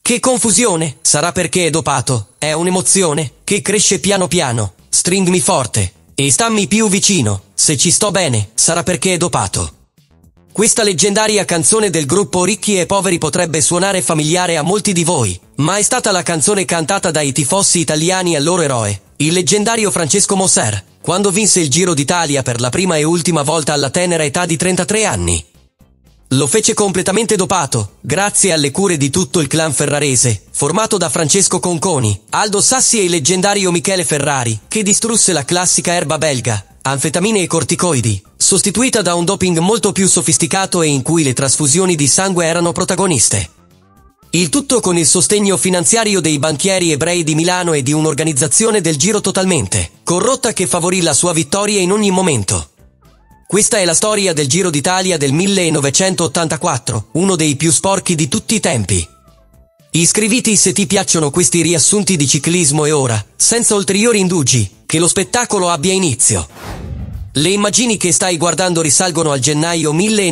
Che confusione, sarà perché è dopato, è un'emozione, che cresce piano piano, stringmi forte, e stammi più vicino, se ci sto bene, sarà perché è dopato. Questa leggendaria canzone del gruppo Ricchi e Poveri potrebbe suonare familiare a molti di voi, ma è stata la canzone cantata dai tifosi italiani al loro eroe, il leggendario Francesco Moser, quando vinse il Giro d'Italia per la prima e ultima volta alla tenera età di 33 anni. Lo fece completamente dopato, grazie alle cure di tutto il clan ferrarese, formato da Francesco Conconi, Aldo Sassi e il leggendario Michele Ferrari, che distrusse la classica erba belga, anfetamine e corticoidi, sostituita da un doping molto più sofisticato e in cui le trasfusioni di sangue erano protagoniste. Il tutto con il sostegno finanziario dei banchieri ebrei di Milano e di un'organizzazione del Giro totalmente corrotta che favorì la sua vittoria in ogni momento. Questa è la storia del Giro d'Italia del 1984, uno dei più sporchi di tutti i tempi. Iscriviti se ti piacciono questi riassunti di ciclismo e ora, senza ulteriori indugi, che lo spettacolo abbia inizio. Le immagini che stai guardando risalgono al gennaio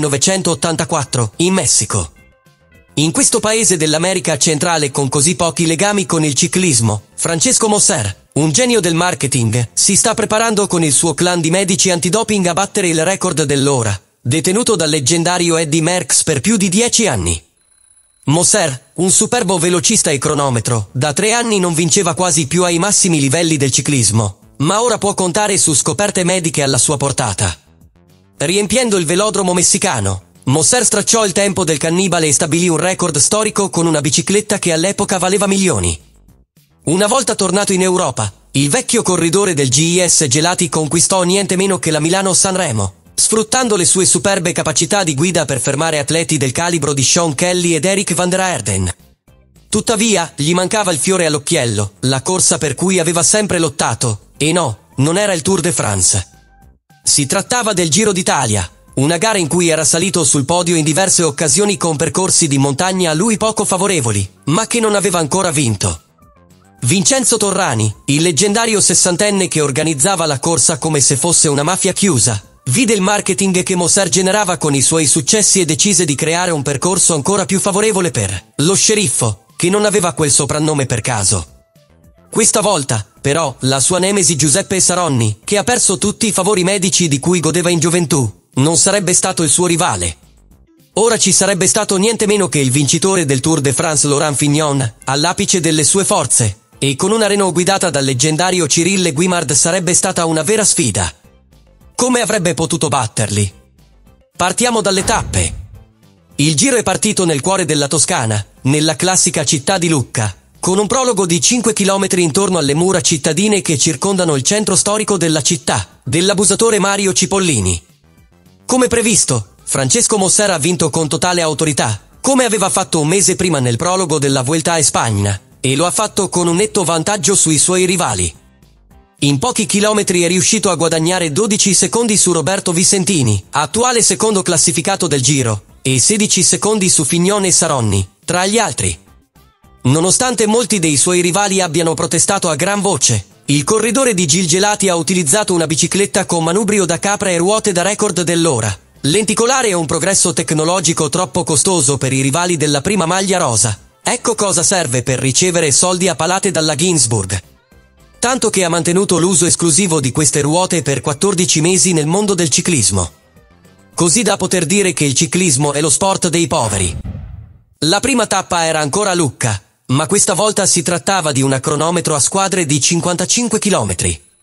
1984, in Messico. In questo paese dell'America centrale con così pochi legami con il ciclismo, Francesco Moser, un genio del marketing, si sta preparando con il suo clan di medici antidoping a battere il record dell'ora, detenuto dal leggendario Eddy Merckx per più di 10 anni. Moser, un superbo velocista e cronometro, da 3 anni non vinceva quasi più ai massimi livelli del ciclismo, ma ora può contare su scoperte mediche alla sua portata. Riempiendo il velodromo messicano, Moser stracciò il tempo del cannibale e stabilì un record storico con una bicicletta che all'epoca valeva milioni. Una volta tornato in Europa, il vecchio corridore del GIS Gelati conquistò niente meno che la Milano-Sanremo, sfruttando le sue superbe capacità di guida per fermare atleti del calibro di Sean Kelly ed Eric van der Aerden. Tuttavia, gli mancava il fiore all'occhiello, la corsa per cui aveva sempre lottato, e no, non era il Tour de France. Si trattava del Giro d'Italia, una gara in cui era salito sul podio in diverse occasioni con percorsi di montagna a lui poco favorevoli, ma che non aveva ancora vinto. Vincenzo Torrani, il leggendario sessantenne che organizzava la corsa come se fosse una mafia chiusa, vide il marketing che Moser generava con i suoi successi e decise di creare un percorso ancora più favorevole per lo sceriffo, che non aveva quel soprannome per caso. Questa volta, però, la sua nemesi Giuseppe Saronni, che ha perso tutti i favori medici di cui godeva in gioventù, non sarebbe stato il suo rivale. Ora ci sarebbe stato niente meno che il vincitore del Tour de France Laurent Fignon, all'apice delle sue forze, e con una Renault guidata dal leggendario Cyril Guimard sarebbe stata una vera sfida. Come avrebbe potuto batterli? Partiamo dalle tappe. Il giro è partito nel cuore della Toscana, nella classica città di Lucca, con un prologo di 5 km intorno alle mura cittadine che circondano il centro storico della città, dell'abusatore Mario Cipollini. Come previsto, Francesco Moser ha vinto con totale autorità, come aveva fatto un mese prima nel prologo della Vuelta a España, e lo ha fatto con un netto vantaggio sui suoi rivali. In pochi chilometri è riuscito a guadagnare 12 secondi su Roberto Vicentini, attuale secondo classificato del Giro, e 16 secondi su Fignon e Saronni, tra gli altri. Nonostante molti dei suoi rivali abbiano protestato a gran voce, il corridore di Gil Gelati ha utilizzato una bicicletta con manubrio da capra e ruote da record dell'ora. Lenticolare è un progresso tecnologico troppo costoso per i rivali della prima maglia rosa. Ecco cosa serve per ricevere soldi a palate dalla Ginsburg. Tanto che ha mantenuto l'uso esclusivo di queste ruote per 14 mesi nel mondo del ciclismo. Così da poter dire che il ciclismo è lo sport dei poveri. La prima tappa era ancora a Lucca, ma questa volta si trattava di una cronometro a squadre di 55 km.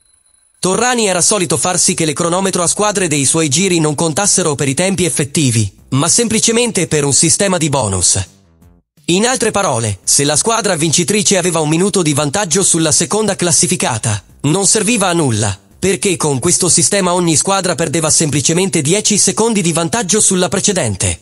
Torrani era solito far sì che le cronometro a squadre dei suoi giri non contassero per i tempi effettivi, ma semplicemente per un sistema di bonus. In altre parole, se la squadra vincitrice aveva un minuto di vantaggio sulla seconda classificata, non serviva a nulla, perché con questo sistema ogni squadra perdeva semplicemente 10 secondi di vantaggio sulla precedente.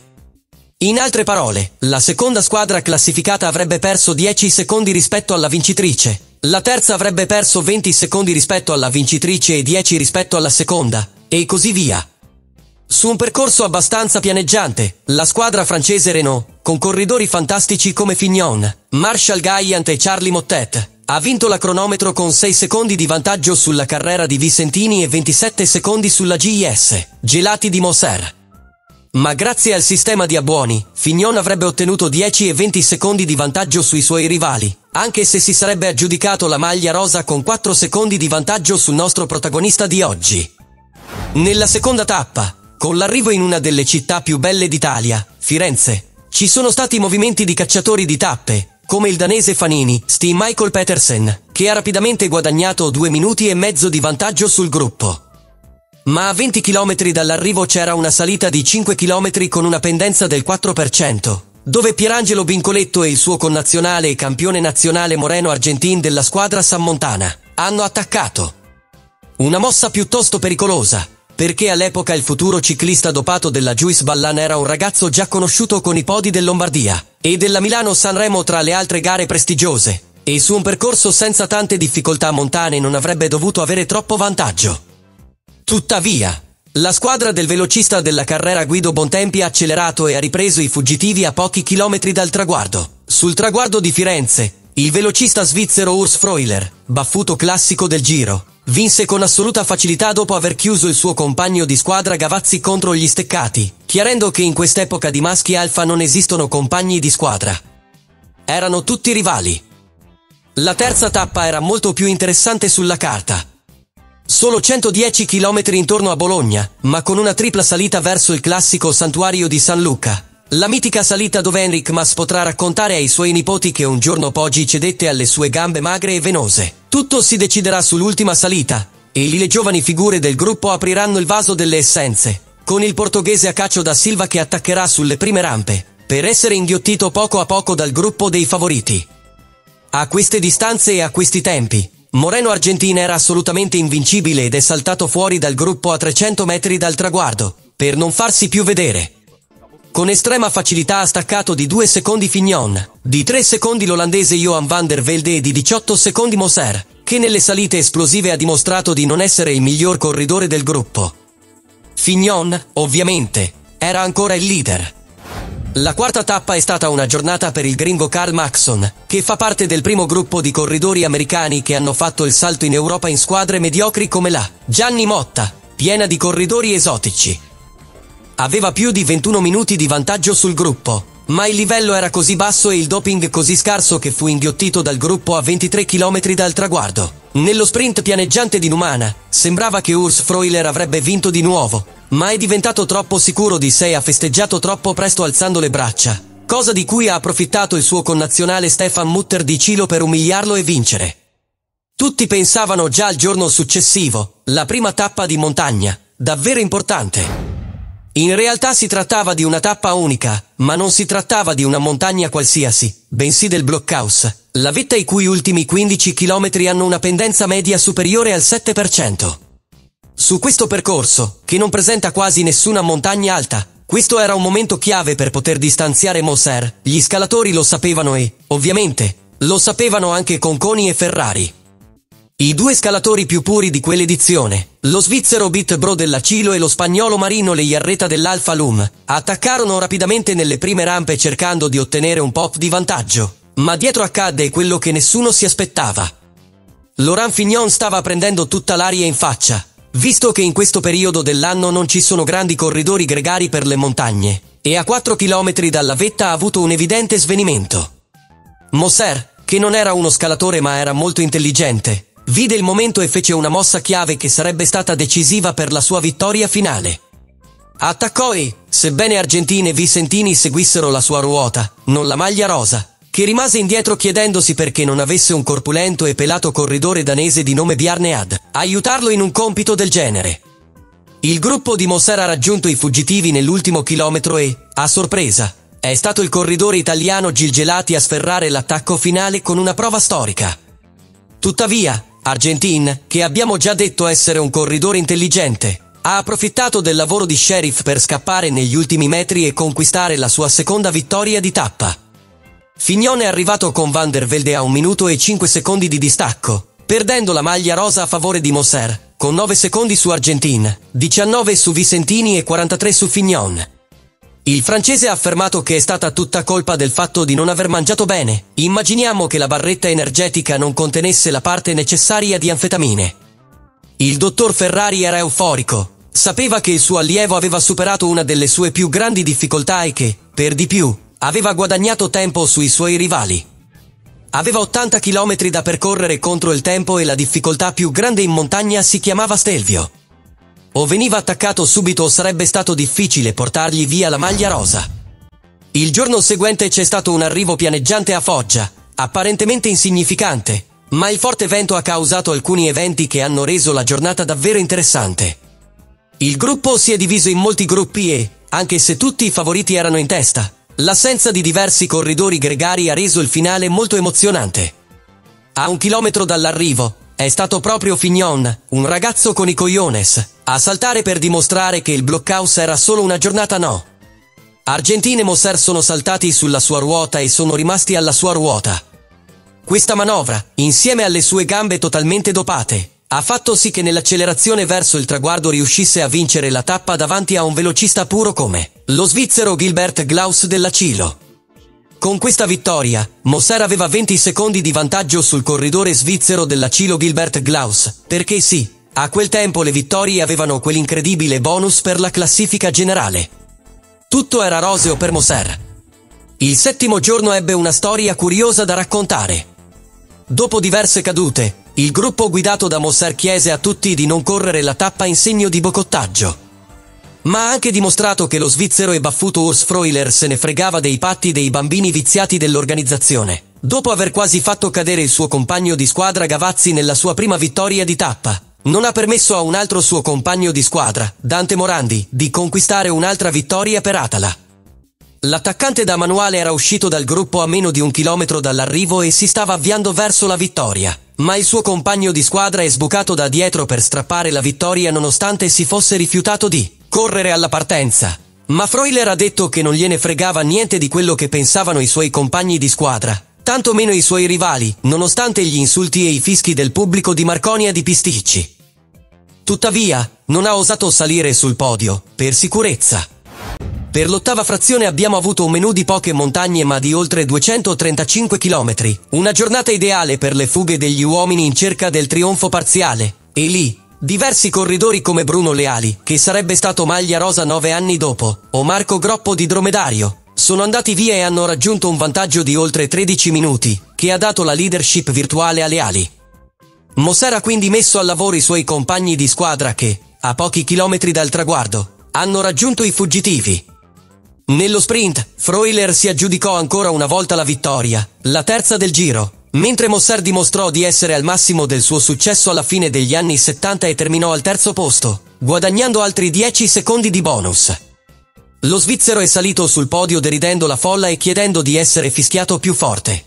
In altre parole, la seconda squadra classificata avrebbe perso 10 secondi rispetto alla vincitrice, la terza avrebbe perso 20 secondi rispetto alla vincitrice e 10 rispetto alla seconda, e così via. Su un percorso abbastanza pianeggiante, la squadra francese Renault, con corridori fantastici come Fignon, Marshall Guyant e Charlie Mottet, ha vinto la cronometro con 6 secondi di vantaggio sulla carrera di Vicentini e 27 secondi sulla GIS, Gelati di Moser. Ma grazie al sistema di abbuoni, Fignon avrebbe ottenuto 10 e 20 secondi di vantaggio sui suoi rivali, anche se si sarebbe aggiudicato la maglia rosa con 4 secondi di vantaggio sul nostro protagonista di oggi. Nella seconda tappa, con l'arrivo in una delle città più belle d'Italia, Firenze, ci sono stati movimenti di cacciatori di tappe, come il danese Fanini, Stig Michael Petersen, che ha rapidamente guadagnato 2 minuti e mezzo di vantaggio sul gruppo. Ma a 20 km dall'arrivo c'era una salita di 5 km con una pendenza del 4%, dove Pierangelo Vincoletto e il suo connazionale e campione nazionale Moreno Argentin della squadra Sammontana hanno attaccato. Una mossa piuttosto pericolosa, perché all'epoca il futuro ciclista dopato della Juice Ballan era un ragazzo già conosciuto con i podi del Lombardia e della Milano-Sanremo tra le altre gare prestigiose, e su un percorso senza tante difficoltà montane non avrebbe dovuto avere troppo vantaggio. Tuttavia, la squadra del velocista della Carrera Guido Bontempi ha accelerato e ha ripreso i fuggitivi a pochi chilometri dal traguardo. Sul traguardo di Firenze, il velocista svizzero Urs Freuler, baffuto classico del Giro, vinse con assoluta facilità dopo aver chiuso il suo compagno di squadra Gavazzi contro gli steccati, chiarendo che in quest'epoca di maschi alfa non esistono compagni di squadra. Erano tutti rivali. La terza tappa era molto più interessante sulla carta. Solo 110 km intorno a Bologna, ma con una tripla salita verso il classico santuario di San Luca. La mitica salita dove Enric Mas potrà raccontare ai suoi nipoti che un giorno Poggi cedette alle sue gambe magre e venose. Tutto si deciderà sull'ultima salita, e lì le giovani figure del gruppo apriranno il vaso delle essenze, con il portoghese Acacio da Silva che attaccherà sulle prime rampe, per essere inghiottito poco a poco dal gruppo dei favoriti. A queste distanze e a questi tempi, Moreno Argentin era assolutamente invincibile ed è saltato fuori dal gruppo a 300 metri dal traguardo, per non farsi più vedere. Con estrema facilità ha staccato di 2 secondi Fignon, di 3 secondi l'olandese Johan van der Velde e di 18 secondi Moser, che nelle salite esplosive ha dimostrato di non essere il miglior corridore del gruppo. Fignon, ovviamente, era ancora il leader. La quarta tappa è stata una giornata per il gringo Karl Maxson, che fa parte del primo gruppo di corridori americani che hanno fatto il salto in Europa in squadre mediocri come la Gianni Motta, piena di corridori esotici. Aveva più di 21 minuti di vantaggio sul gruppo, ma il livello era così basso e il doping così scarso che fu inghiottito dal gruppo a 23 km dal traguardo. Nello sprint pianeggiante di Numana, sembrava che Urs Freuler avrebbe vinto di nuovo, ma è diventato troppo sicuro di sé e ha festeggiato troppo presto alzando le braccia, cosa di cui ha approfittato il suo connazionale Stefan Mutter di Cilo per umiliarlo e vincere. Tutti pensavano già al giorno successivo, la prima tappa di montagna, davvero importante. In realtà si trattava di una tappa unica, ma non si trattava di una montagna qualsiasi, bensì del Blockhaus, la vetta i cui ultimi 15 km hanno una pendenza media superiore al 7%. Su questo percorso, che non presenta quasi nessuna montagna alta, questo era un momento chiave per poter distanziare Moser. Gli scalatori lo sapevano e, ovviamente, lo sapevano anche Conconi e Ferrari. I due scalatori più puri di quell'edizione, lo svizzero Bit Bro della Cilo e lo spagnolo Marino Lejarreta dell'Alfa Lum, attaccarono rapidamente nelle prime rampe cercando di ottenere un po' di vantaggio, ma dietro accadde quello che nessuno si aspettava. Laurent Fignon stava prendendo tutta l'aria in faccia, visto che in questo periodo dell'anno non ci sono grandi corridori gregari per le montagne, e a 4 km dalla vetta ha avuto un evidente svenimento. Moser, che non era uno scalatore ma era molto intelligente, vide il momento e fece una mossa chiave che sarebbe stata decisiva per la sua vittoria finale. Attaccò e, sebbene Argentin e Vicentini seguissero la sua ruota, non la maglia rosa, che rimase indietro chiedendosi perché non avesse un corpulento e pelato corridore danese di nome Bjarne ad aiutarlo in un compito del genere. Il gruppo di Moser ha raggiunto i fuggitivi nell'ultimo chilometro e, a sorpresa, è stato il corridore italiano Gil Gelati a sferrare l'attacco finale con una prova storica. Tuttavia, Argentin, che abbiamo già detto essere un corridore intelligente, ha approfittato del lavoro di Sheriff per scappare negli ultimi metri e conquistare la sua seconda vittoria di tappa. Fignon è arrivato con Van der Velde a 1 minuto e 5 secondi di distacco, perdendo la maglia rosa a favore di Moser, con 9 secondi su Argentin, 19 su Vicentini e 43 su Fignon. Il francese ha affermato che è stata tutta colpa del fatto di non aver mangiato bene. Immaginiamo che la barretta energetica non contenesse la parte necessaria di anfetamine. Il dottor Ferrari era euforico. Sapeva che il suo allievo aveva superato una delle sue più grandi difficoltà e che, per di più, aveva guadagnato tempo sui suoi rivali. Aveva 80 chilometri da percorrere contro il tempo e la difficoltà più grande in montagna si chiamava Stelvio. O veniva attaccato subito o sarebbe stato difficile portargli via la maglia rosa. Il giorno seguente c'è stato un arrivo pianeggiante a Foggia, apparentemente insignificante, ma il forte vento ha causato alcuni eventi che hanno reso la giornata davvero interessante. Il gruppo si è diviso in molti gruppi e, anche se tutti i favoriti erano in testa, l'assenza di diversi corridori gregari ha reso il finale molto emozionante. A 1 chilometro dall'arrivo, è stato proprio Fignon, un ragazzo con i cojones, a saltare per dimostrare che il blockhouse era solo una giornata no. Argentin e Moser sono saltati sulla sua ruota e sono rimasti alla sua ruota. Questa manovra, insieme alle sue gambe totalmente dopate, ha fatto sì che nell'accelerazione verso il traguardo riuscisse a vincere la tappa davanti a un velocista puro come lo svizzero Gilbert Glaus della Cilo. Con questa vittoria, Moser aveva 20 secondi di vantaggio sul corridore svizzero della Cilo Gilbert Glaus, perché sì, a quel tempo le vittorie avevano quell'incredibile bonus per la classifica generale. Tutto era roseo per Moser. Il 7° giorno ebbe una storia curiosa da raccontare. Dopo diverse cadute, il gruppo guidato da Moser chiese a tutti di non correre la tappa in segno di boicottaggio. Ma ha anche dimostrato che lo svizzero e baffuto Urs Freuler se ne fregava dei patti dei bambini viziati dell'organizzazione, dopo aver quasi fatto cadere il suo compagno di squadra Gavazzi nella sua prima vittoria di tappa. Non ha permesso a un altro suo compagno di squadra, Dante Morandi, di conquistare un'altra vittoria per Atala. L'attaccante da manuale era uscito dal gruppo a meno di 1 chilometro dall'arrivo e si stava avviando verso la vittoria, ma il suo compagno di squadra è sbucato da dietro per strappare la vittoria nonostante si fosse rifiutato di correre alla partenza. Ma Freuler ha detto che non gliene fregava niente di quello che pensavano i suoi compagni di squadra, tanto meno i suoi rivali, nonostante gli insulti e i fischi del pubblico di Marconia di Pisticci. Tuttavia, non ha osato salire sul podio, per sicurezza. Per l'8ª frazione abbiamo avuto un menù di poche montagne ma di oltre 235 km, una giornata ideale per le fughe degli uomini in cerca del trionfo parziale, e lì, diversi corridori come Bruno Leali, che sarebbe stato maglia rosa 9 anni dopo, o Marco Groppo di Dromedario, sono andati via e hanno raggiunto un vantaggio di oltre 13 minuti, che ha dato la leadership virtuale a Leali. Moser ha quindi messo al lavoro i suoi compagni di squadra che, a pochi chilometri dal traguardo, hanno raggiunto i fuggitivi. Nello sprint, Freuler si aggiudicò ancora una volta la vittoria, la terza del giro, mentre Moser dimostrò di essere al massimo del suo successo alla fine degli anni 70 e terminò al 3° posto, guadagnando altri 10 secondi di bonus. Lo svizzero è salito sul podio deridendo la folla e chiedendo di essere fischiato più forte.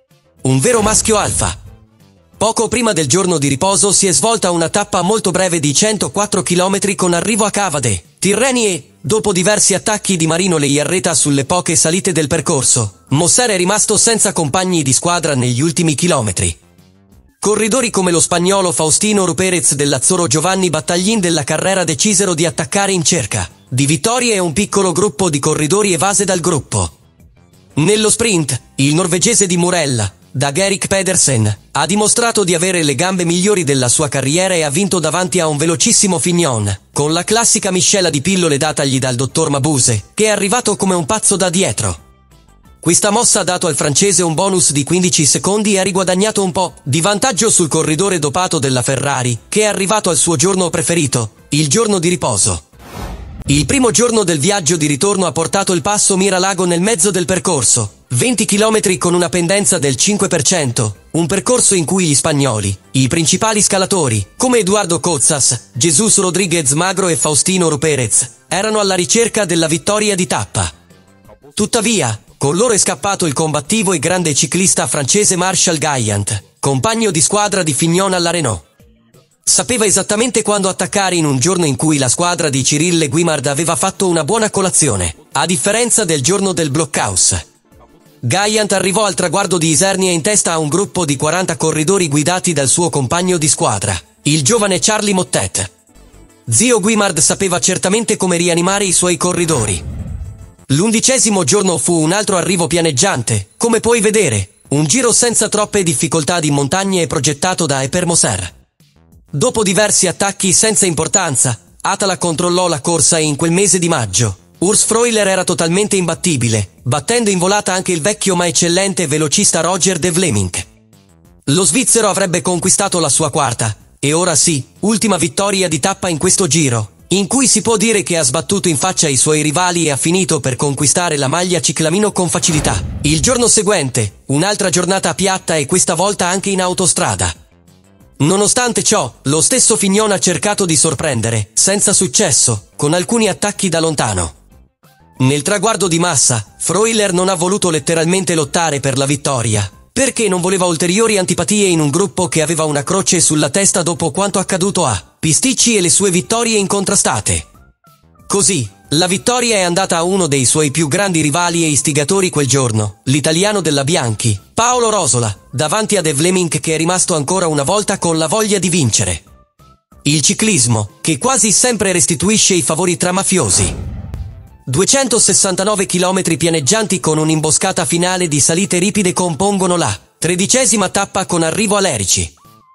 Un vero maschio alfa. Poco prima del giorno di riposo si è svolta una tappa molto breve di 104 km con arrivo a Cavade, Tirreni e, dopo diversi attacchi di Marino Lejarreta sulle poche salite del percorso, Moser è rimasto senza compagni di squadra negli ultimi chilometri. Corridori come lo spagnolo Faustino Ruperez dell'Azzurro Giovanni Battaglin della Carrera decisero di attaccare in cerca di vittorie e un piccolo gruppo di corridori evase dal gruppo. Nello sprint, il norvegese di Murella, Dag Erik Pedersen, ha dimostrato di avere le gambe migliori della sua carriera e ha vinto davanti a un velocissimo Fignon, con la classica miscela di pillole datagli dal dottor Mabuse, che è arrivato come un pazzo da dietro. Questa mossa ha dato al francese un bonus di 15 secondi e ha riguadagnato un po' di vantaggio sul corridore dopato della Ferrari, che è arrivato al suo giorno preferito, il giorno di riposo. Il primo giorno del viaggio di ritorno ha portato il passo Miralago nel mezzo del percorso, 20 km con una pendenza del 5%, un percorso in cui gli spagnoli, i principali scalatori, come Eduardo Cozzas, Jesus Rodríguez Magro e Faustino Ruperez, erano alla ricerca della vittoria di tappa. Tuttavia, con loro è scappato il combattivo e grande ciclista francese Marshall Gaillant, compagno di squadra di Fignon alla Renault. Sapeva esattamente quando attaccare in un giorno in cui la squadra di Cyril Guimard aveva fatto una buona colazione, a differenza del giorno del blockhouse. Gaillant arrivò al traguardo di Isernia in testa a un gruppo di 40 corridori guidati dal suo compagno di squadra, il giovane Charlie Mottet. Zio Guimard sapeva certamente come rianimare i suoi corridori. L'11° giorno fu un altro arrivo pianeggiante, come puoi vedere, un giro senza troppe difficoltà di montagne e progettato da Eper Moser. Dopo diversi attacchi senza importanza, Atala controllò la corsa e in quel mese di maggio Urs Freuler era totalmente imbattibile, battendo in volata anche il vecchio ma eccellente velocista Roger de Vlaming. Lo svizzero avrebbe conquistato la sua quarta, e ora sì, ultima vittoria di tappa in questo giro, in cui si può dire che ha sbattuto in faccia i suoi rivali e ha finito per conquistare la maglia ciclamino con facilità. Il giorno seguente, un'altra giornata piatta e questa volta anche in autostrada. Nonostante ciò, lo stesso Fignon ha cercato di sorprendere, senza successo, con alcuni attacchi da lontano. Nel traguardo di massa, Freuler non ha voluto letteralmente lottare per la vittoria, perché non voleva ulteriori antipatie in un gruppo che aveva una croce sulla testa dopo quanto accaduto a Pisticci e le sue vittorie incontrastate. Così, la vittoria è andata a uno dei suoi più grandi rivali e istigatori quel giorno, l'italiano della Bianchi, Paolo Rosola, davanti a De Vlaming che è rimasto ancora una volta con la voglia di vincere. Il ciclismo, che quasi sempre restituisce i favori tra mafiosi. 269 km pianeggianti con un'imboscata finale di salite ripide compongono la 13ª tappa con arrivo a Lerici.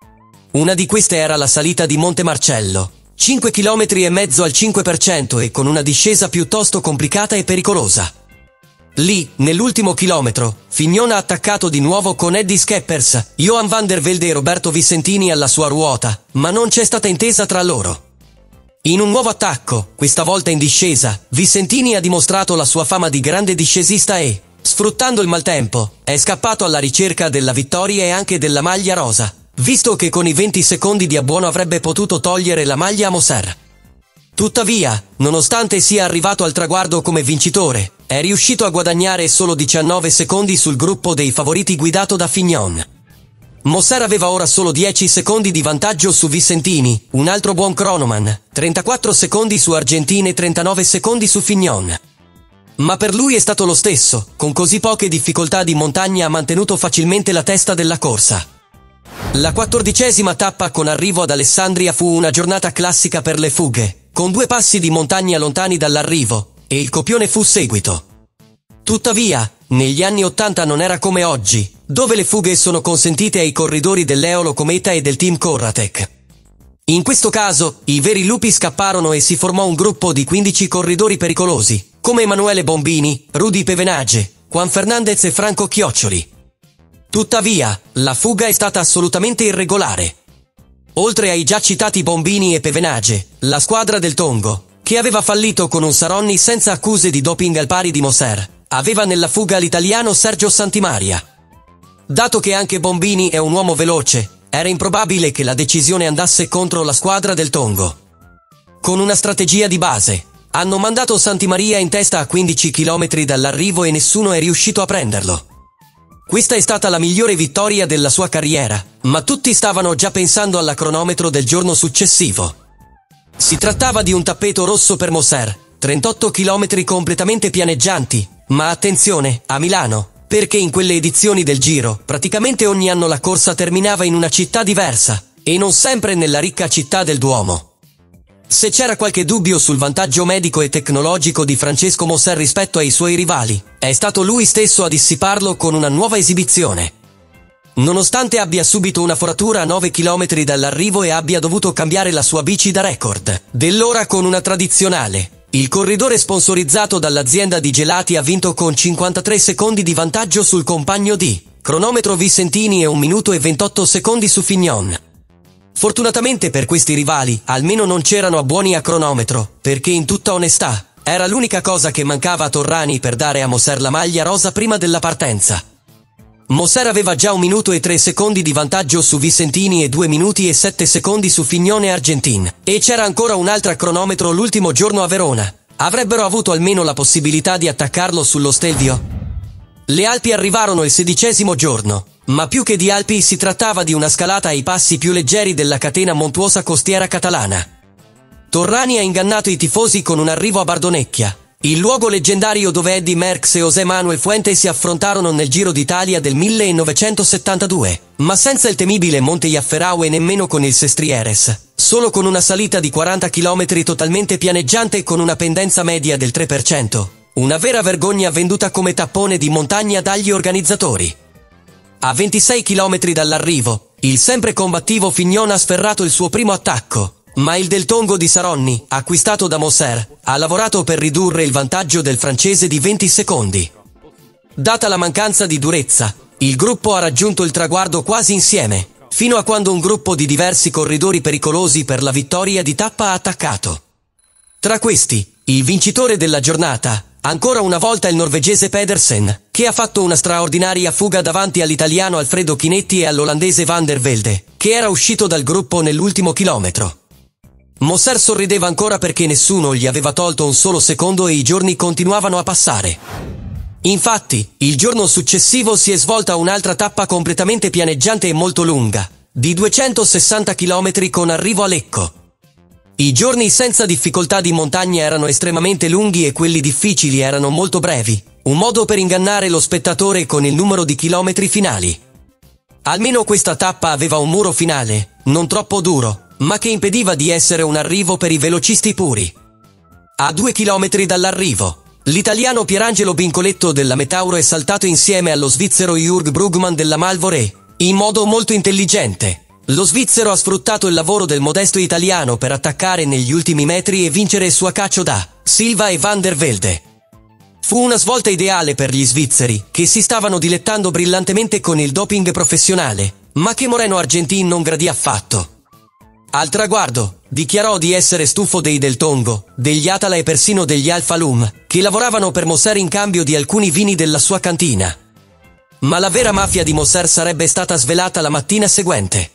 Una di queste era la salita di Monte Marcello, 5 km e mezzo al 5% e con una discesa piuttosto complicata e pericolosa. Lì, nell'ultimo chilometro, Fignon ha attaccato di nuovo con Eddy Scheppers, Johan van der Velde e Roberto Vicentini alla sua ruota, ma non c'è stata intesa tra loro. In un nuovo attacco, questa volta in discesa, Vicentini ha dimostrato la sua fama di grande discesista e, sfruttando il maltempo, è scappato alla ricerca della vittoria e anche della maglia rosa, visto che con i 20 secondi di abbuono avrebbe potuto togliere la maglia a Moser. Tuttavia, nonostante sia arrivato al traguardo come vincitore, è riuscito a guadagnare solo 19 secondi sul gruppo dei favoriti guidato da Fignon. Moser aveva ora solo 10 secondi di vantaggio su Vicentini, un altro buon cronoman, 34 secondi su Argentini e 39 secondi su Fignon. Ma per lui è stato lo stesso, con così poche difficoltà di montagna ha mantenuto facilmente la testa della corsa. La 14ª tappa con arrivo ad Alessandria fu una giornata classica per le fughe, con 2 passi di montagna lontani dall'arrivo, e il copione fu seguito. Tuttavia, negli anni '80 non era come oggi, dove le fughe sono consentite ai corridori dell'Eolo Cometa e del team Corratec. In questo caso, i veri lupi scapparono e si formò un gruppo di 15 corridori pericolosi, come Emanuele Bombini, Rudy Pevenage, Juan Fernandez e Franco Chioccioli. Tuttavia, la fuga è stata assolutamente irregolare. Oltre ai già citati Bombini e Pevenage, la squadra del Tongo, che aveva fallito con un Saronni senza accuse di doping al pari di Moser, aveva nella fuga l'italiano Sergio Santimaria. Dato che anche Bombini è un uomo veloce, era improbabile che la decisione andasse contro la squadra del Tongo. Con una strategia di base, hanno mandato Santimaria in testa a 15 km dall'arrivo e nessuno è riuscito a prenderlo. Questa è stata la migliore vittoria della sua carriera, ma tutti stavano già pensando alla cronometro del giorno successivo. Si trattava di un tappeto rosso per Moser, 38 km completamente pianeggianti, ma attenzione, a Milano, perché in quelle edizioni del Giro, praticamente ogni anno la corsa terminava in una città diversa, e non sempre nella ricca città del Duomo. Se c'era qualche dubbio sul vantaggio medico e tecnologico di Francesco Moser rispetto ai suoi rivali, è stato lui stesso a dissiparlo con una nuova esibizione. Nonostante abbia subito una foratura a 9 km dall'arrivo e abbia dovuto cambiare la sua bici da record, dell'ora con una tradizionale, il corridore sponsorizzato dall'azienda di gelati ha vinto con 53 secondi di vantaggio sul compagno di cronometro Vicentini e 1 minuto e 28 secondi su Fignon. Fortunatamente per questi rivali, almeno non c'erano abbuoni a cronometro, perché in tutta onestà, era l'unica cosa che mancava a Torrani per dare a Moser la maglia rosa prima della partenza. Moser aveva già 1 minuto e 3 secondi di vantaggio su Vicentini e 2 minuti e 7 secondi su Fignon e Argentin, e c'era ancora un'altra a cronometro l'ultimo giorno a Verona. Avrebbero avuto almeno la possibilità di attaccarlo sullo Stelvio. Le Alpi arrivarono il 16° giorno, ma più che di Alpi si trattava di una scalata ai passi più leggeri della catena montuosa costiera catalana. Torrani ha ingannato i tifosi con un arrivo a Bardonecchia, il luogo leggendario dove Eddy Merckx e José Manuel Fuentes si affrontarono nel Giro d'Italia del 1972, ma senza il temibile Monte Jafferau e nemmeno con il Sestrieres, solo con una salita di 40 km totalmente pianeggiante con una pendenza media del 3%, una vera vergogna venduta come tappone di montagna dagli organizzatori. A 26 km dall'arrivo, il sempre combattivo Fignon ha sferrato il suo primo attacco, Ma il Deltongo di Saronni, acquistato da Moser, ha lavorato per ridurre il vantaggio del francese di 20 secondi. Data la mancanza di durezza, il gruppo ha raggiunto il traguardo quasi insieme, fino a quando un gruppo di diversi corridori pericolosi per la vittoria di tappa ha attaccato. Tra questi, il vincitore della giornata, ancora una volta il norvegese Pedersen, che ha fatto una straordinaria fuga davanti all'italiano Alfredo Chinetti e all'olandese Van der Velde, che era uscito dal gruppo nell'ultimo chilometro. Moser sorrideva ancora perché nessuno gli aveva tolto un solo secondo e i giorni continuavano a passare. Infatti, il giorno successivo si è svolta un'altra tappa completamente pianeggiante e molto lunga, di 260 km con arrivo a Lecco. I giorni senza difficoltà di montagna erano estremamente lunghi e quelli difficili erano molto brevi, un modo per ingannare lo spettatore con il numero di chilometri finali. Almeno questa tappa aveva un muro finale, non troppo duro, ma che impediva di essere un arrivo per i velocisti puri. A 2 chilometri dall'arrivo, l'italiano Pierangelo Bincoletto della Metauro è saltato insieme allo svizzero Jürg Brugmann della Malvoré, in modo molto intelligente. Lo svizzero ha sfruttato il lavoro del modesto italiano per attaccare negli ultimi metri e vincere su a caccio da Silva e Van der Velde. Fu una svolta ideale per gli svizzeri, che si stavano dilettando brillantemente con il doping professionale, ma che Moreno Argentin non gradì affatto. Al traguardo, dichiarò di essere stufo dei Deltongo, degli Atala e persino degli Alfa Lum, che lavoravano per Moser in cambio di alcuni vini della sua cantina. Ma la vera mafia di Moser sarebbe stata svelata la mattina seguente.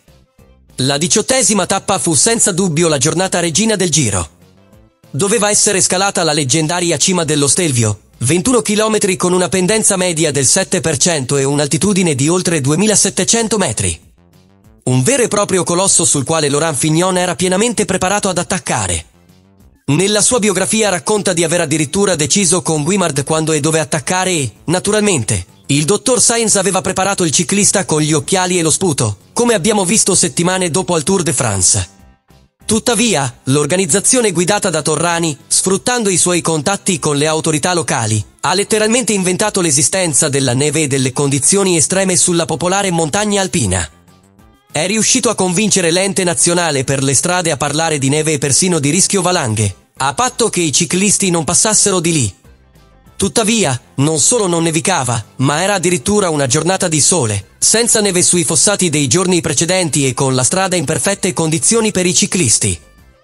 La 18ª tappa fu senza dubbio la giornata regina del Giro. Doveva essere scalata la leggendaria cima dello Stelvio, 21 km con una pendenza media del 7% e un'altitudine di oltre 2700 metri. Un vero e proprio colosso sul quale Laurent Fignon era pienamente preparato ad attaccare. Nella sua biografia racconta di aver addirittura deciso con Guimard quando e dove attaccare e, naturalmente, il dottor Sainz aveva preparato il ciclista con gli occhiali e lo sputo, come abbiamo visto settimane dopo al Tour de France. Tuttavia, l'organizzazione guidata da Torrani, sfruttando i suoi contatti con le autorità locali, ha letteralmente inventato l'esistenza della neve e delle condizioni estreme sulla popolare montagna alpina. È riuscito a convincere l'ente nazionale per le strade a parlare di neve e persino di rischio valanghe, a patto che i ciclisti non passassero di lì. Tuttavia, non solo non nevicava, ma era addirittura una giornata di sole, senza neve sui fossati dei giorni precedenti e con la strada in perfette condizioni per i ciclisti.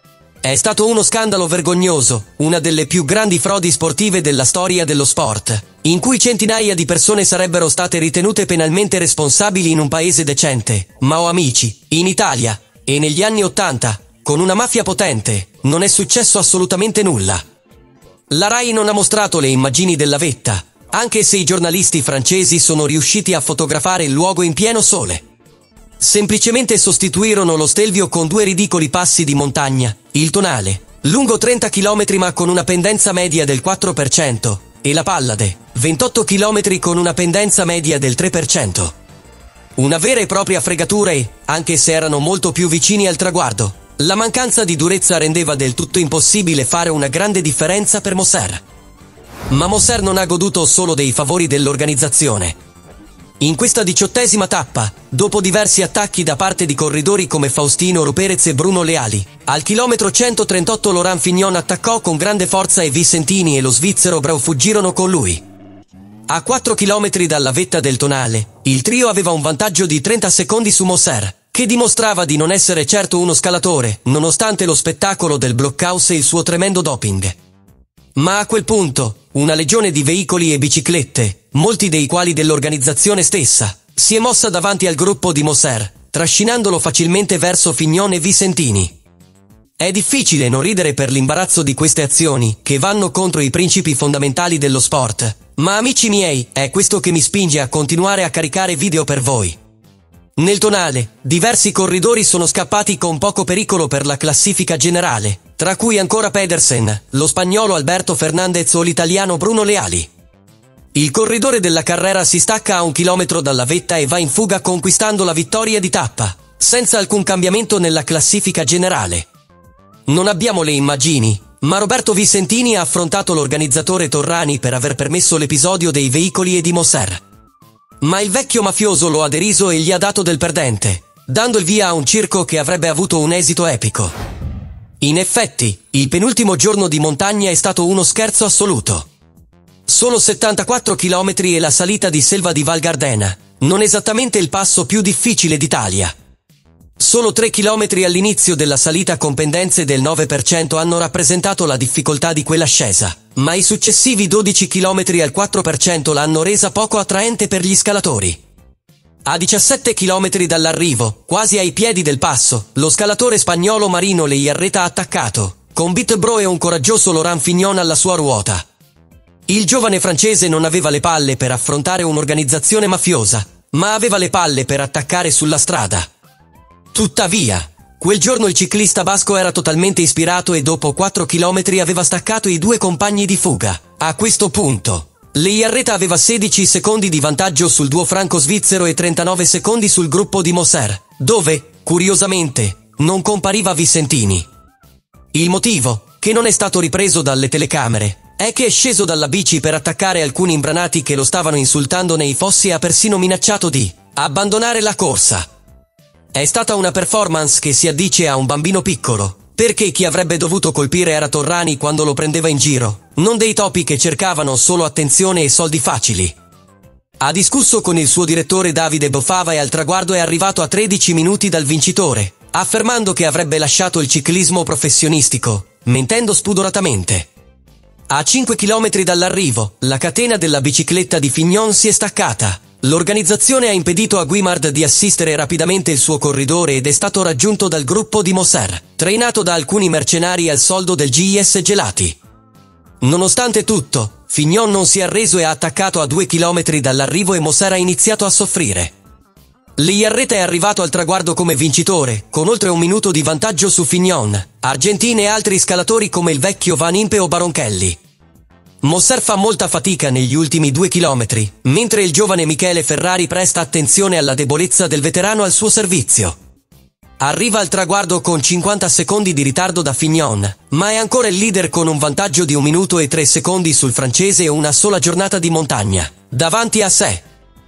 È stato uno scandalo vergognoso, una delle più grandi frodi sportive della storia dello sport, in cui centinaia di persone sarebbero state ritenute penalmente responsabili in un paese decente, ma ho amici, in Italia, e negli anni '80, con una mafia potente, non è successo assolutamente nulla. La Rai non ha mostrato le immagini della vetta, anche se i giornalisti francesi sono riusciti a fotografare il luogo in pieno sole. Semplicemente sostituirono lo Stelvio con 2 ridicoli passi di montagna, il Tonale, lungo 30 km ma con una pendenza media del 4%, e la Pallade, 28 km con una pendenza media del 3%. Una vera e propria fregatura e, anche se erano molto più vicini al traguardo, la mancanza di durezza rendeva del tutto impossibile fare una grande differenza per Moser. Ma Moser non ha goduto solo dei favori dell'organizzazione. In questa 18ª tappa, dopo diversi attacchi da parte di corridori come Faustino Ruperez e Bruno Leali, al chilometro 138 Laurent Fignon attaccò con grande forza e Vicentini e lo svizzero Brau fuggirono con lui. A 4 chilometri dalla vetta del Tonale, il trio aveva un vantaggio di 30 secondi su Moser, che dimostrava di non essere certo uno scalatore, nonostante lo spettacolo del blockhouse e il suo tremendo doping. Ma a quel punto, una legione di veicoli e biciclette, molti dei quali dell'organizzazione stessa, si è mossa davanti al gruppo di Moser, trascinandolo facilmente verso Fignon e Vicentini. È difficile non ridere per l'imbarazzo di queste azioni, che vanno contro i principi fondamentali dello sport, ma amici miei, è questo che mi spinge a continuare a caricare video per voi. Nel Tonale, diversi corridori sono scappati con poco pericolo per la classifica generale, tra cui ancora Pedersen, lo spagnolo Alberto Fernandez o l'italiano Bruno Leali. Il corridore della carrera si stacca a 1 chilometro dalla vetta e va in fuga conquistando la vittoria di tappa, senza alcun cambiamento nella classifica generale. Non abbiamo le immagini, ma Roberto Vicentini ha affrontato l'organizzatore Torrani per aver permesso l'episodio dei veicoli e di Moser. Ma il vecchio mafioso lo ha deriso e gli ha dato del perdente, dando il via a un circo che avrebbe avuto un esito epico. In effetti, il penultimo giorno di montagna è stato uno scherzo assoluto. Solo 74 km e la salita di Selva di Val Gardena, non esattamente il passo più difficile d'Italia. Solo 3 km all'inizio della salita con pendenze del 9% hanno rappresentato la difficoltà di quell'ascesa, ma i successivi 12 km al 4% l'hanno resa poco attraente per gli scalatori. A 17 km dall'arrivo, quasi ai piedi del passo, lo scalatore spagnolo Marino Lejarreta ha attaccato, con Bit Bro e un coraggioso Laurent Fignon alla sua ruota. Il giovane francese non aveva le palle per affrontare un'organizzazione mafiosa, ma aveva le palle per attaccare sulla strada. Tuttavia, quel giorno il ciclista basco era totalmente ispirato e dopo 4 km aveva staccato i due compagni di fuga. A questo punto, Lejarreta aveva 16 secondi di vantaggio sul duo franco-svizzero e 39 secondi sul gruppo di Moser, dove, curiosamente, non compariva Vicentini. Il motivo, che non è stato ripreso dalle telecamere, è che è sceso dalla bici per attaccare alcuni imbranati che lo stavano insultando nei fossi e ha persino minacciato di abbandonare la corsa. È stata una performance che si addice a un bambino piccolo, perché chi avrebbe dovuto colpire era Torrani quando lo prendeva in giro, non dei topi che cercavano solo attenzione e soldi facili. Ha discusso con il suo direttore Davide Bofava e al traguardo è arrivato a 13 minuti dal vincitore, affermando che avrebbe lasciato il ciclismo professionistico, mentendo spudoratamente. A 5 km dall'arrivo, la catena della bicicletta di Fignon si è staccata. L'organizzazione ha impedito a Guimard di assistere rapidamente il suo corridore ed è stato raggiunto dal gruppo di Moser, trainato da alcuni mercenari al soldo del GIS Gelati. Nonostante tutto, Fignon non si è arreso e ha attaccato a 2 km dall'arrivo e Moser ha iniziato a soffrire. Lejarreta è arrivato al traguardo come vincitore, con oltre un minuto di vantaggio su Fignon, Argentini e altri scalatori come il vecchio Van Impe o Baronchelli. Moser fa molta fatica negli ultimi 2 chilometri, mentre il giovane Michele Ferrari presta attenzione alla debolezza del veterano al suo servizio. Arriva al traguardo con 50 secondi di ritardo da Fignon, ma è ancora il leader con un vantaggio di 1 minuto e 3 secondi sul francese e una sola giornata di montagna, davanti a sé.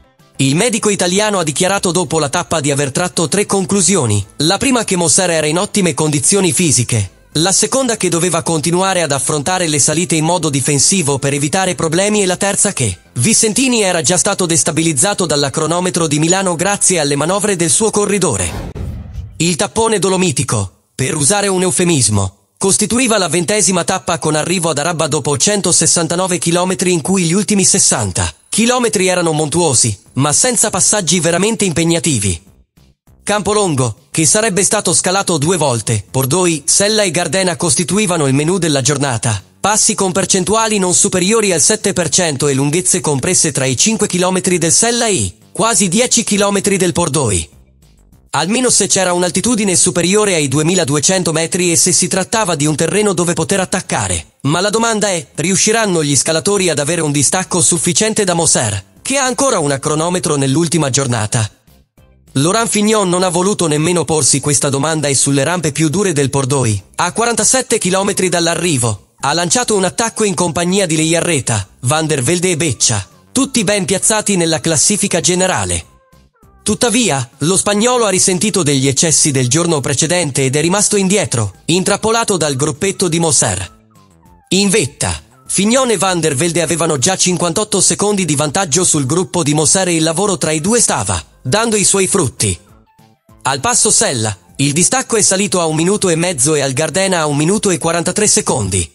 Il medico italiano ha dichiarato dopo la tappa di aver tratto 3 conclusioni, la prima che Moser era in ottime condizioni fisiche, la seconda che doveva continuare ad affrontare le salite in modo difensivo per evitare problemi e la terza che Vicentini era già stato destabilizzato dalla cronometro di Milano grazie alle manovre del suo corridore. Il tappone dolomitico, per usare un eufemismo, costituiva la 20ª tappa con arrivo ad Arabba dopo 169 km in cui gli ultimi 60 km erano montuosi, ma senza passaggi veramente impegnativi. Campolongo, che sarebbe stato scalato 2 volte, Pordoi, Sella e Gardena costituivano il menù della giornata, passi con percentuali non superiori al 7% e lunghezze comprese tra i 5 km del Sella e i quasi 10 km del Pordoi. Almeno se c'era un'altitudine superiore ai 2200 metri e se si trattava di un terreno dove poter attaccare. Ma la domanda è, riusciranno gli scalatori ad avere un distacco sufficiente da Moser, che ha ancora un cronometro nell'ultima giornata? Laurent Fignon non ha voluto nemmeno porsi questa domanda e sulle rampe più dure del Pordoi, a 47 km dall'arrivo, ha lanciato un attacco in compagnia di Lejarreta, Van der Velde e Beccia, tutti ben piazzati nella classifica generale. Tuttavia, lo spagnolo ha risentito degli eccessi del giorno precedente ed è rimasto indietro, intrappolato dal gruppetto di Moser. In vetta, Fignon e Van der Velde avevano già 58 secondi di vantaggio sul gruppo di Moser e il lavoro tra i due stava dando i suoi frutti. Al passo Sella, il distacco è salito a 1 minuto e mezzo e al Gardena a 1 minuto e 43 secondi.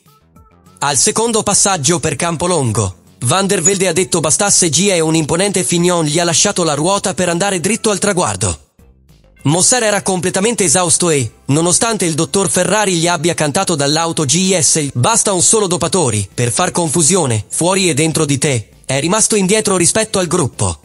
Al secondo passaggio per Campolongo, Van der Velde ha detto bastasse Gia e un imponente Fignon gli ha lasciato la ruota per andare dritto al traguardo. Moser era completamente esausto e, nonostante il dottor Ferrari gli abbia cantato dall'auto GIS basta un solo dopatori per far confusione, fuori e dentro di te, è rimasto indietro rispetto al gruppo.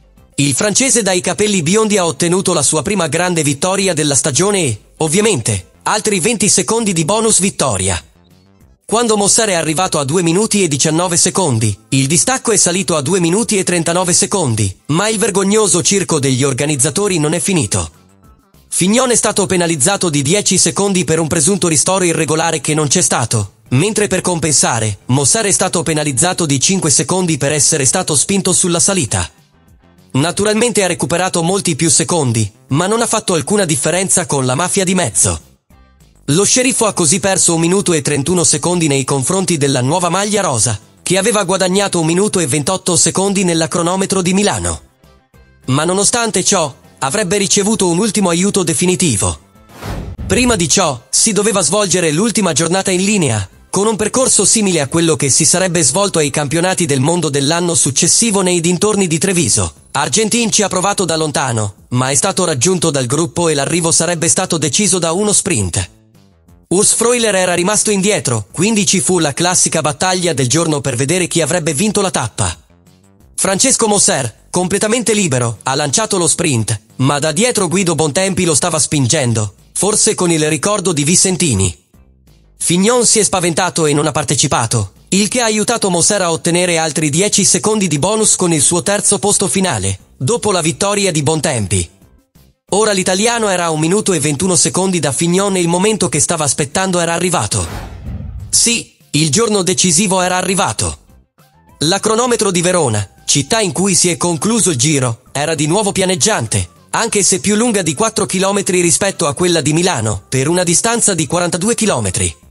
Il francese dai capelli biondi ha ottenuto la sua prima grande vittoria della stagione e, ovviamente, altri 20 secondi di bonus vittoria. Quando Moser è arrivato a 2 minuti e 19 secondi, il distacco è salito a 2 minuti e 39 secondi, ma il vergognoso circo degli organizzatori non è finito. Fignon è stato penalizzato di 10 secondi per un presunto ristoro irregolare che non c'è stato, mentre per compensare, Moser è stato penalizzato di 5 secondi per essere stato spinto sulla salita. Naturalmente ha recuperato molti più secondi, ma non ha fatto alcuna differenza con la mafia di mezzo. Lo sceriffo ha così perso 1 minuto e 31 secondi nei confronti della nuova maglia rosa, che aveva guadagnato 1 minuto e 28 secondi nella cronometro di Milano. Ma nonostante ciò, avrebbe ricevuto un ultimo aiuto definitivo. Prima di ciò, si doveva svolgere l'ultima giornata in linea, con un percorso simile a quello che si sarebbe svolto ai campionati del mondo dell'anno successivo nei dintorni di Treviso. Argentin ci ha provato da lontano, ma è stato raggiunto dal gruppo e l'arrivo sarebbe stato deciso da uno sprint. Urs Freuler era rimasto indietro, quindi ci fu la classica battaglia del giorno per vedere chi avrebbe vinto la tappa. Francesco Moser, completamente libero, ha lanciato lo sprint, ma da dietro Guido Bontempi lo stava spingendo, forse con il ricordo di Vicentini. Fignon si è spaventato e non ha partecipato, il che ha aiutato Moser a ottenere altri 10 secondi di bonus con il suo terzo posto finale, dopo la vittoria di Bontempi. Ora l'italiano era a 1 minuto e 21 secondi da Fignon e il momento che stava aspettando era arrivato. Sì, il giorno decisivo era arrivato. La cronometro di Verona, città in cui si è concluso il Giro, era di nuovo pianeggiante, anche se più lunga di 4 km rispetto a quella di Milano, per una distanza di 42 km.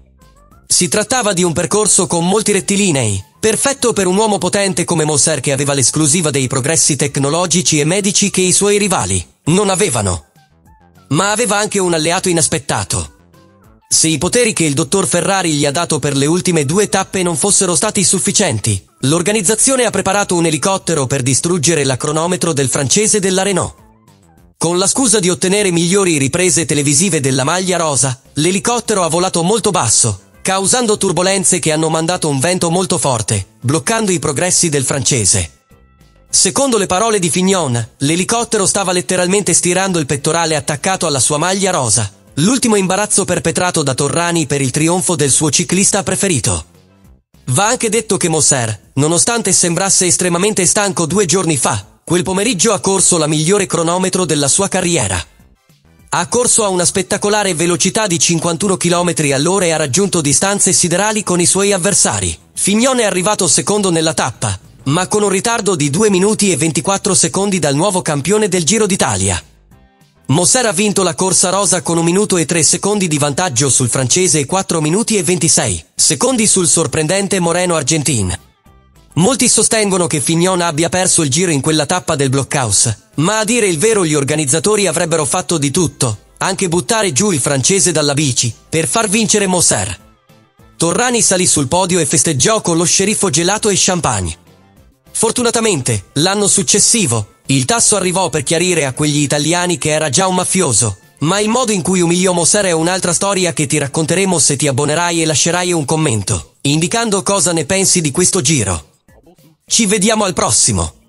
Si trattava di un percorso con molti rettilinei, perfetto per un uomo potente come Moser che aveva l'esclusiva dei progressi tecnologici e medici che i suoi rivali non avevano. Ma aveva anche un alleato inaspettato. Se i poteri che il dottor Ferrari gli ha dato per le ultime 2 tappe non fossero stati sufficienti, l'organizzazione ha preparato un elicottero per distruggere la cronometro del francese della Renault. Con la scusa di ottenere migliori riprese televisive della maglia rosa, l'elicottero ha volato molto basso, causando turbolenze che hanno mandato un vento molto forte, bloccando i progressi del francese. Secondo le parole di Fignon, l'elicottero stava letteralmente stirando il pettorale attaccato alla sua maglia rosa, l'ultimo imbarazzo perpetrato da Torrani per il trionfo del suo ciclista preferito. Va anche detto che Moser, nonostante sembrasse estremamente stanco 2 giorni fa, quel pomeriggio ha corso la migliore cronometro della sua carriera. Ha corso a una spettacolare velocità di 51 km all'ora e ha raggiunto distanze siderali con i suoi avversari. Fignon è arrivato secondo nella tappa, ma con un ritardo di 2 minuti e 24 secondi dal nuovo campione del Giro d'Italia. Moser ha vinto la corsa rosa con 1 minuto e 3 secondi di vantaggio sul francese e 4 minuti e 26 secondi sul sorprendente Moreno Argentin. Molti sostengono che Fignon abbia perso il Giro in quella tappa del Blockhaus, ma a dire il vero gli organizzatori avrebbero fatto di tutto, anche buttare giù il francese dalla bici, per far vincere Moser. Torrani salì sul podio e festeggiò con lo sceriffo gelato e champagne. Fortunatamente, l'anno successivo, il tasso arrivò per chiarire a quegli italiani che era già un mafioso, ma il modo in cui umiliò Moser è un'altra storia che ti racconteremo se ti abbonerai e lascerai un commento, indicando cosa ne pensi di questo Giro. Ci vediamo al prossimo!